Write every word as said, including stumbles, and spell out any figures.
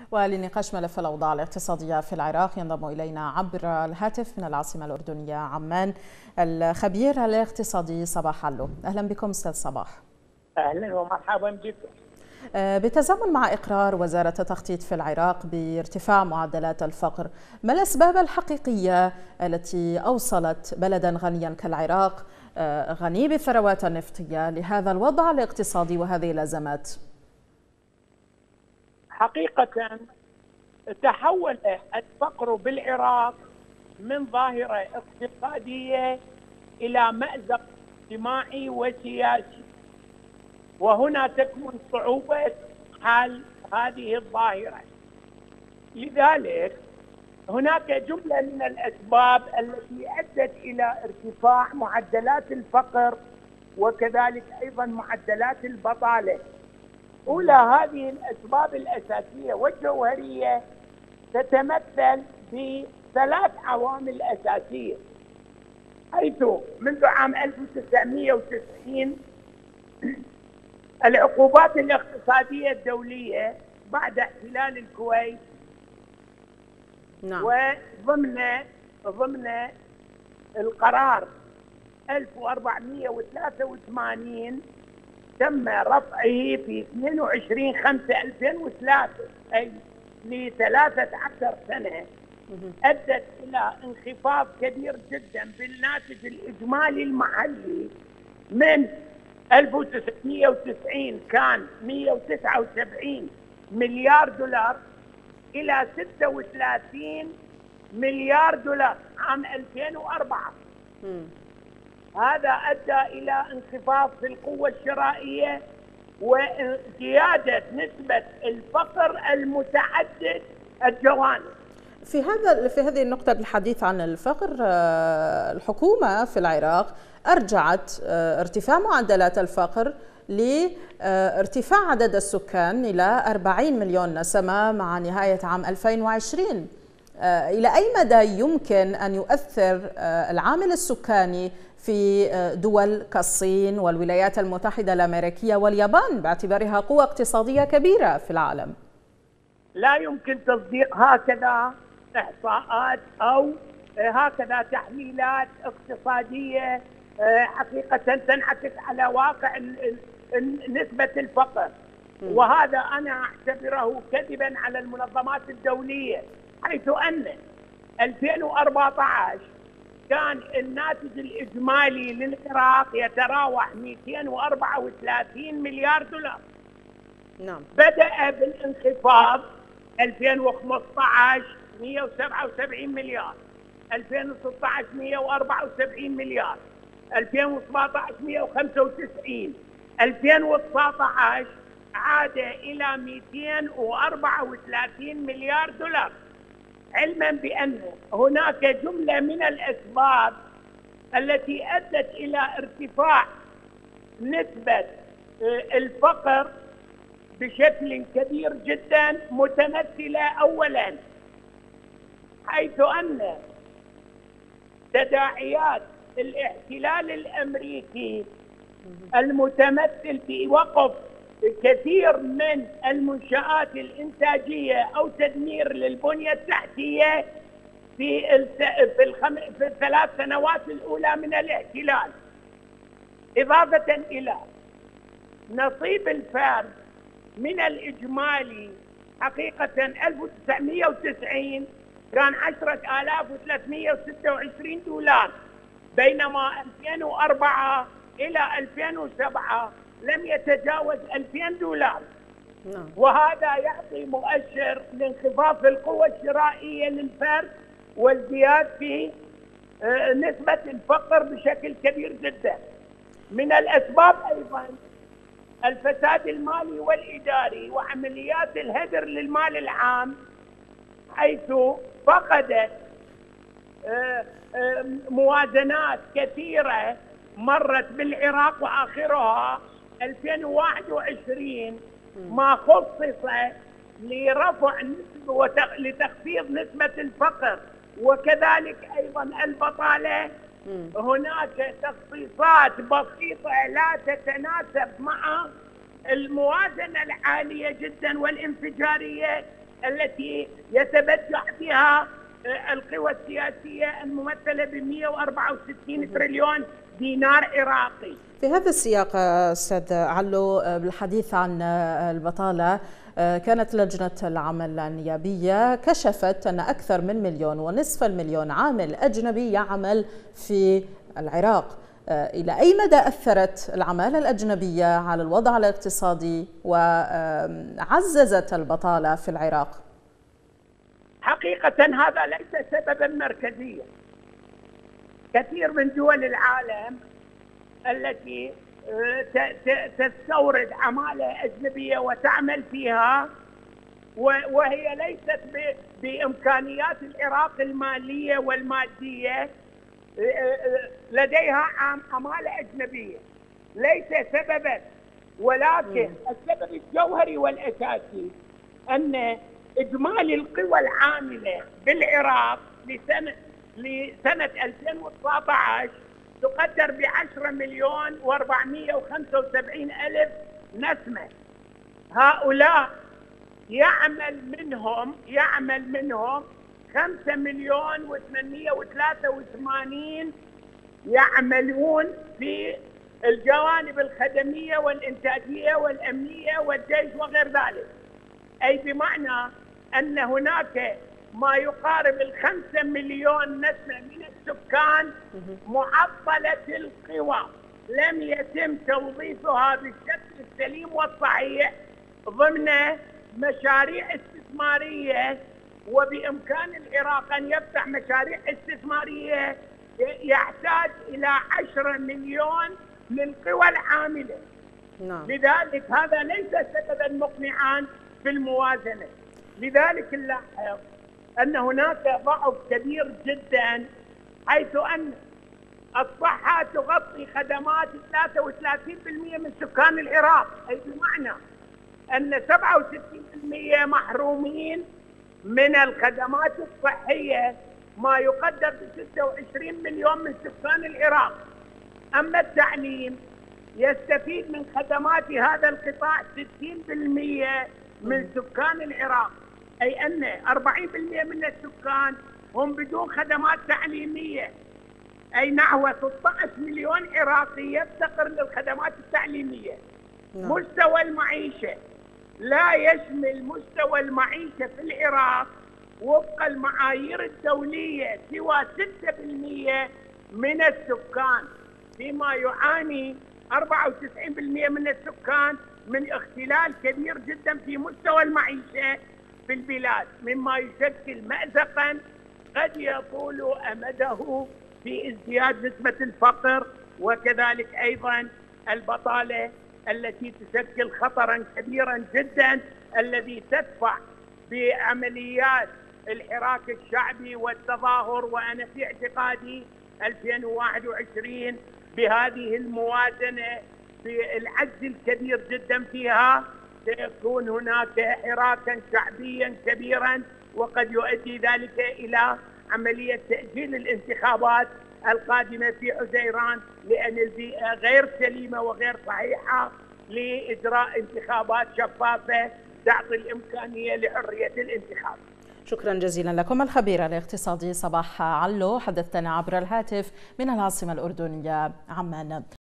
ولنقاش ملف الأوضاع الاقتصادية في العراق ينضم إلينا عبر الهاتف من العاصمة الأردنية عمان الخبير الاقتصادي صباح علو. أهلا بكم أستاذ صباح. أهلا ومرحبا بكم. بالتزامن مع إقرار وزارة التخطيط في العراق بارتفاع معدلات الفقر، ما الأسباب الحقيقية التي أوصلت بلدا غنيا كالعراق غني بالثروات النفطية لهذا الوضع الاقتصادي وهذه الأزمات؟ حقيقة تحول الفقر بالعراق من ظاهرة اقتصادية إلى مأزق اجتماعي وسياسي، وهنا تكمن صعوبة حل هذه الظاهرة. لذلك هناك جملة من الأسباب التي أدت إلى ارتفاع معدلات الفقر وكذلك أيضا معدلات البطالة. أولى هذه الأسباب الأساسية والجوهرية تتمثل بثلاث عوامل أساسية، حيث منذ عام ألف وتسعمئة وتسعين العقوبات الاقتصادية الدولية بعد احتلال الكويت، نعم. وضمن ضمن القرار ألف وأربعمئة وثلاثة وثمانين تم رفعه في اثنين وعشرين خمسة ألفين وثلاثة، أي لثلاثة عشر سنة، أدت إلى انخفاض كبير جدا بالناتج الإجمالي المحلي من ألف وتسعمئة وتسعين كان مئة وتسعة وسبعين مليار دولار إلى ستة وثلاثين مليار دولار عام ألفين وأربعة. م. هذا أدى إلى انخفاض في القوة الشرائية وزيادة نسبة الفقر المتعدد الجوانب. في هذا في هذه النقطة بالحديث عن الفقر، الحكومة في العراق أرجعت ارتفاع معدلات الفقر لارتفاع عدد السكان إلى أربعين مليون نسمة مع نهاية عام ألفين وعشرين. إلى أي مدى يمكن أن يؤثر العامل السكاني في دول كالصين والولايات المتحدة الأمريكية واليابان باعتبارها قوة اقتصادية كبيرة في العالم؟ لا يمكن تصديق هكذا إحصاءات أو هكذا تحليلات اقتصادية حقيقة تنعكس على واقع نسبة الفقر، وهذا أنا أعتبره كذبا على المنظمات الدولية، حيث أن ألفين وأربعة عشر كان الناتج الإجمالي للعراق يتراوح مئتين وأربعة وثلاثين مليار دولار. نعم. بدأ بالانخفاض ألفين وخمسة عشر مئة وسبعة وسبعين مليار، ألفين وستة عشر مئة وأربعة وسبعين مليار، ألفين وسبعة عشر مئة وخمسة وتسعين، ألفين وتسعة عشر عاد إلى مئتين وأربعة وثلاثين مليار دولار، علما بأن هناك جملة من الأسباب التي أدت إلى ارتفاع نسبة الفقر بشكل كبير جدا، متمثلة أولا حيث أن تداعيات الاحتلال الأمريكي المتمثل في وقف كثير من المنشآت الإنتاجية أو تدمير للبنية التحتية في في, الخم... في الثلاث سنوات الأولى من الاحتلال، إضافة إلى نصيب الفرد من الإجمالي حقيقة ألف وتسعمئة وتسعين كان عشرة آلاف وثلاثمئة وستة وعشرين دولار، بينما ألفين وأربعة إلى ألفين وسبعة لم يتجاوز ألفين دولار. نعم. وهذا يعطي مؤشر لانخفاض في القوة الشرائية للفرد والزيادة في نسبة الفقر بشكل كبير جدا. من الأسباب أيضا الفساد المالي والإداري وعمليات الهدر للمال العام، حيث فقدت موازنات كثيرة مرت بالعراق وآخرها ألفين وواحد وعشرين ما خصص لرفع نسبة لتخفيض نسبة الفقر وكذلك أيضا البطالة. هناك تخصيصات بسيطة لا تتناسب مع الموازنة العالية جدا والانفجارية التي يتبجح بها القوى السياسية الممثلة ب مئة وأربعة وستين تريليون دينار عراقي. في هذا السياق أستاذ علو، بالحديث عن البطالة، كانت لجنة العمل النيابية كشفت أن أكثر من مليون ونصف المليون عامل أجنبي يعمل في العراق. إلى أي مدى أثرت العمالة الأجنبية على الوضع الاقتصادي وعززت البطالة في العراق؟ حقيقة هذا ليس سببا مركزيا. كثير من دول العالم التي تستورد عمالة أجنبية وتعمل فيها وهي ليست بإمكانيات العراق المالية والمادية، لديها عمالة أجنبية، ليس سببا، ولكن السبب الجوهري والأساسي أن إجمالي القوى العاملة بالعراق لسنة لسنة ألفين وتسعة عشر تقدر بعشرة مليون وأربعمئة وخمسة وسبعين ألف نسمة. هؤلاء يعمل منهم يعمل منهم خمسة مليون وثمانمئة وثلاثة وثمانين يعملون في الجوانب الخدمية والإنتاجية والأمنية والجيش وغير ذلك، أي بمعنى أن هناك ما يقارب الخمسة مليون نسمة من السكان معطلة القوى، لم يتم توظيفها بالشكل السليم والصحيح ضمن مشاريع استثمارية. وبإمكان العراق أن يفتح مشاريع استثمارية يحتاج إلى عشرة مليون للقوى العاملة. نعم. لذلك هذا ليس سببا مقنعا في الموازنة. لذلك نلاحظ أن هناك ضعف كبير جدا، حيث أن الصحة تغطي خدمات ثلاثة وثلاثين بالمئة من سكان العراق، أي بمعنى أن سبعة وستين بالمئة محرومين من الخدمات الصحية، ما يقدر ب ستة وعشرين مليون من سكان العراق. أما التعليم يستفيد من خدمات هذا القطاع ستين بالمئة من سكان العراق، أي أن أربعين بالمئة من السكان هم بدون خدمات تعليمية، أي نحو ستة عشر مليون عراقي يفتقر للخدمات التعليمية. نعم. مستوى المعيشة لا يشمل مستوى المعيشة في العراق وفق المعايير الدولية سوى ستة بالمئة من السكان، فيما يعاني أربعة وتسعين بالمئة من السكان من اختلال كبير جدا في مستوى المعيشة في البلاد، مما يشكل مأزقا قد يطول أمده في ازدياد نسبة الفقر، وكذلك أيضا البطالة التي تشكل خطرا كبيرا جدا الذي تدفع بعمليات الحراك الشعبي والتظاهر. وأنا في اعتقادي ألفين وواحد وعشرين بهذه الموازنة في العجز الكبير جدا فيها سيكون هناك حراكا شعبيا كبيرا، وقد يؤدي ذلك إلى عملية تأجيل الانتخابات القادمة في حزيران، لأن البيئة غير سليمة وغير صحيحة لإجراء انتخابات شفافة تعطي الإمكانية لحرية الانتخاب. شكرا جزيلا لكم. الخبير الاقتصادي صباح علو حدثنا عبر الهاتف من العاصمة الأردنية عمان.